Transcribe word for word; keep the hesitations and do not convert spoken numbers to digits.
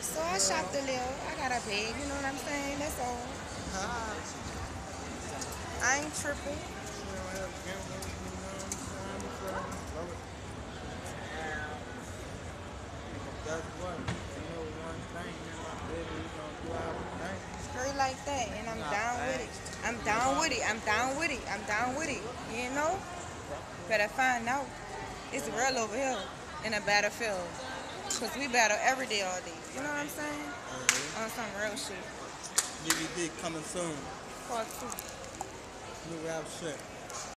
So I shopped a little. I got a bag, you know what I'm saying? That's all. Ah, I ain't tripping. she don't have cameras, you know what I'm saying? So, love it. But guess what? You know one thing, me and my baby, we gonna do our thing. Straight like that. And I'm Our down with thing. it. I'm You down know? with it. I'm down with it. I'm down with it. You know? Fuck with Better it. find out. It's You know? real over here in a battlefield. Because we battle every day, all day. You know what I'm saying? Uh, On some real shit. D V D coming soon. Part two. New rap shit.